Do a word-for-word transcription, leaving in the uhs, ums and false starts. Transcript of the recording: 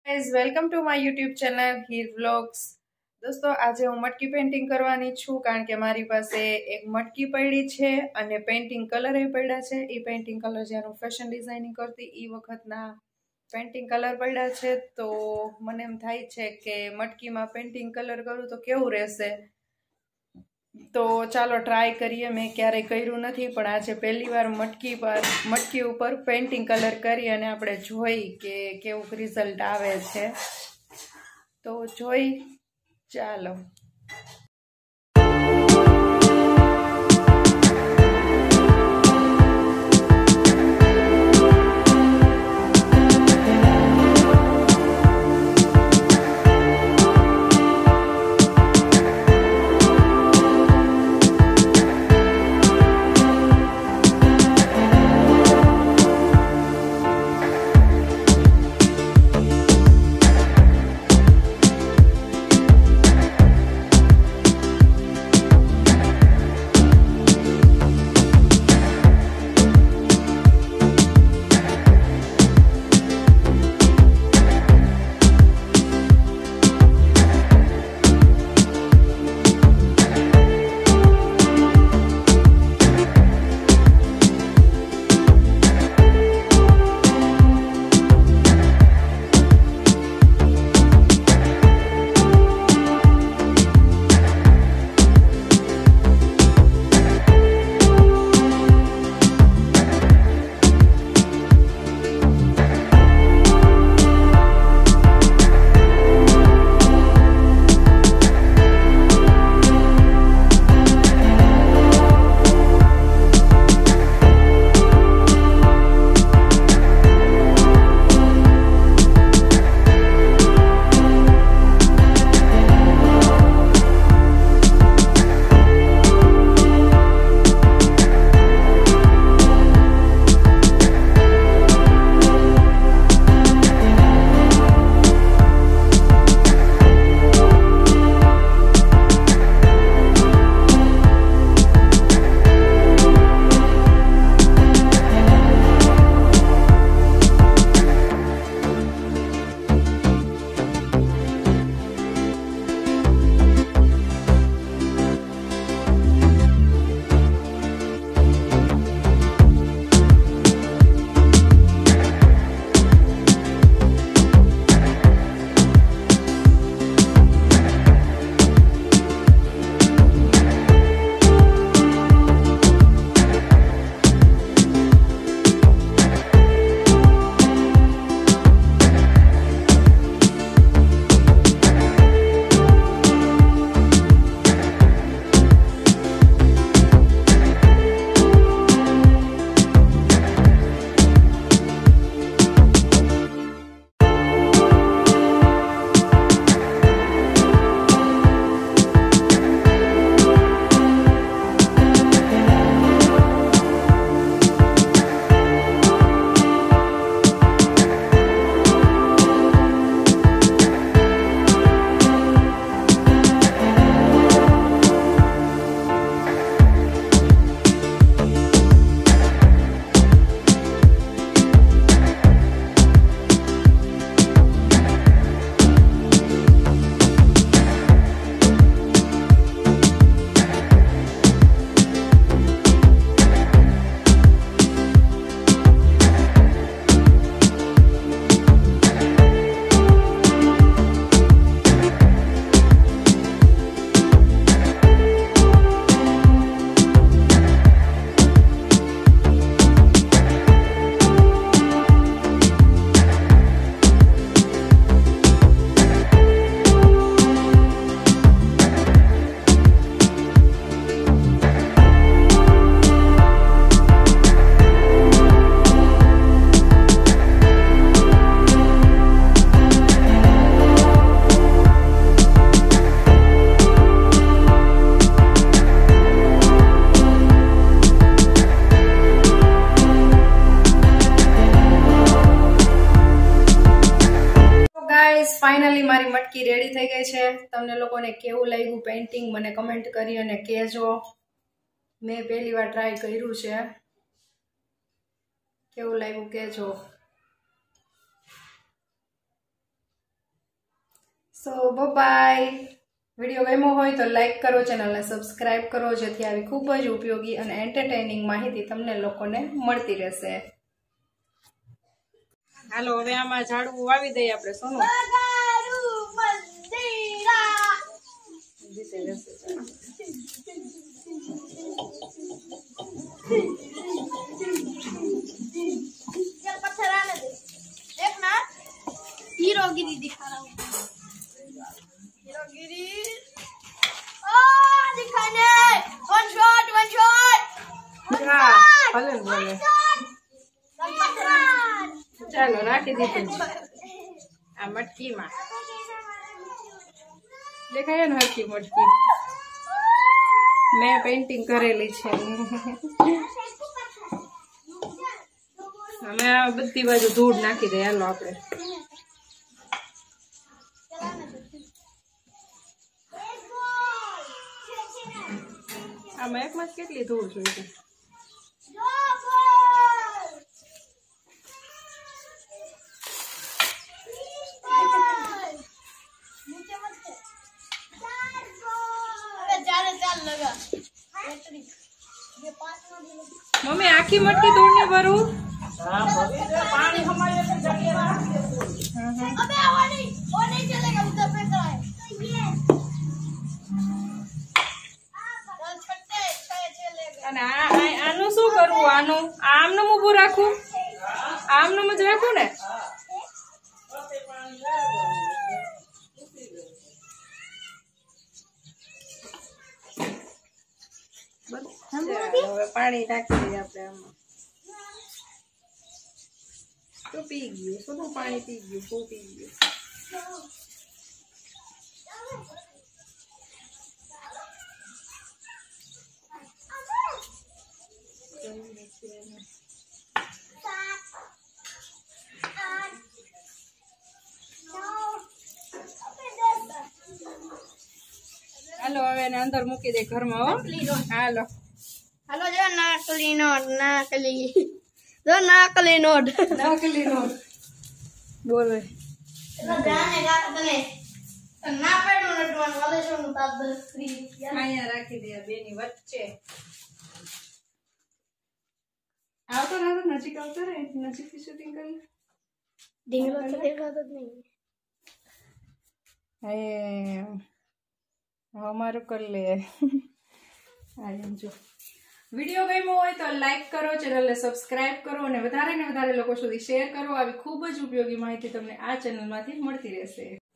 Guys welcome to my YouTube channel Heer vlogs. दोस्तों आज हूँ मटकी पेंटिंग करवानी छूं कारण के मारी पासे एक मटकी पड़ी छे अने पेंटिंग कलर ए पड्या छे। ई पेंटिंग कलर ज्यारे हूँ फैशन डिजाइनिंग करती ई वखतना पेंटिंग कलर पड्या छे तो मने एम थाय छे के मटकी में पेंटिंग कलर करूँ तो केवुं रहेशे। तो चलो ट्राय करिए। मैं क्यारे कर्युं नथी पण आज पहली बार मटकी पर मटकी ऊपर पेंटिंग कलर करी अने आपणे जोई के केवुं रिजल्ट आवे छे। तो जोई चालो। फाइनली मारी मटकी रेडी थई गई है। तमने लोकोने केवुं लाग्युं पेंटिंग मने कमेंट करी अने कहेजो। मैं पहली बार ट्राय कर्युं छे, केवुं लाग्युं कहेजो। So bye. વિડીયો ગમ્યો હોય તો લાઈક કરો, ચેનલને સબસ્ક્રાઇબ કરો, જેથી આવી ખૂબ જ ઉપયોગી અને એન્ટરટેનિંગ માહિતી તમને લોકોને મળતી રહેશે. હાલો હવે આમાં ઝાડવું વાવી દઈએ આપણે. સોનું हीरोगिरी दिखा रहा हूँ. हीरोगिरी ओ दिखाने वन शॉट वन शॉट હા ભલે ભલે ચાલો રાખી દીધું આ મટકીમાં. દેખાય ને હરકી મટકી મેં પેઇન્ટિંગ કરેલી છે. અમે આ બધી બાજુ ધૂળ નાખી દઈએ. હાલો આપણે આમાં એકમાં કેટલી ધૂળ જોઈએ. મમ્મી આખી મટકી ધૂળ ને ભરું. અને આનું શું કરવું? આનું આમનું ઊભું રાખવું? આમનું જ રાખવું ને? હવે પાણી નાખી દઈએ આપણે આમાં. તો પી ગયું. શું પાણી પી ગયું? શું પી ગયું? હાલો હવે એને અંદર મૂકી દે ઘરમાં. હો હાલો हेलो जो नकली नोट नकली जो नकली नोट નકલી નોટ બોલે. જાને ગાત બને ના પડ્યું નટવાનું વાલે શું તાત ફ્રી અહીંયા રાખી દે બેની વચ્ચે. આવતો રાતો નજીક આવતો રે. નજીકથી શૂટિંગ કરી ઢીંગલો તો દેખાતો જ નહીં. હે અમારું કરી લે. આ જો વિડીયો ગમ્યો હોય તો લાઈક કરો, ચેનલને સબસ્ક્રાઇબ કરો અને વધારે ને વધારે લોકો સુધી શેર કરો. આવી ખૂબ જ ઉપયોગી માહિતી તમને આ ચેનલમાંથી મળતી રહેશે.